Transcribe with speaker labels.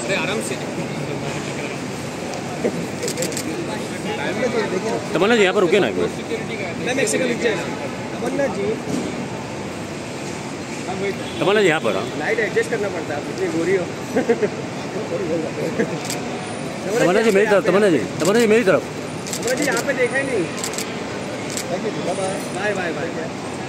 Speaker 1: अरे आराम से।
Speaker 2: तमन्ना जी यहाँ पर रुके ना।
Speaker 1: मैम एक सेकंड रुक जाए। तमन्ना जी
Speaker 2: यहाँ पर
Speaker 1: लाइट एडजस्ट करना पड़ता है, आप इतनी गोरी हो।
Speaker 2: तमन्ना जी मेरी तरफ, तमन्ना जी मेरी तरफ।
Speaker 1: तमन्ना जी यहाँ पे देखा ही नहीं। Bye bye bye.